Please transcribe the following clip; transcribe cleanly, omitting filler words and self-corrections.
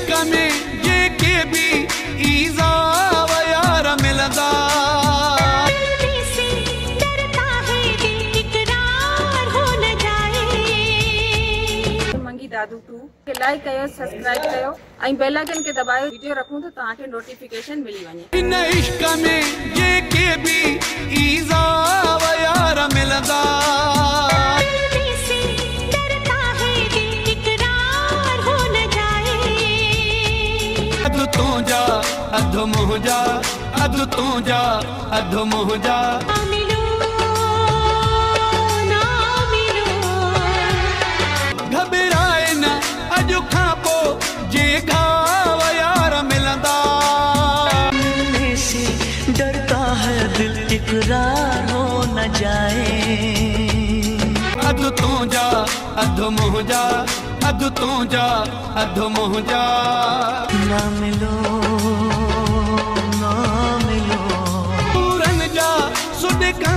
इश्क में ये के भी ईज़ा व यार मिलदा दादू 2 के लाइक कयो, सब्सक्राइब कयो ऐं बेल आइकन के दबायो। वीडियो रखूं तो तव्हांखे नोटिफिकेशन मिली वञे। इन इश्क में ये के भी ईज़ा व यार मिलदा अध तू जा अध मोह जा, अध तू जा अध मोह जा। घबराए न अॼु खां पोइ जे घाव यार मिलंदा। मिलने से डरता है दिल इकरार हो न जाए। अध तू जा अध मोह जा, अध तू जा अध मोह जा। ना मिलो ना मिलो पूरन जा सुड का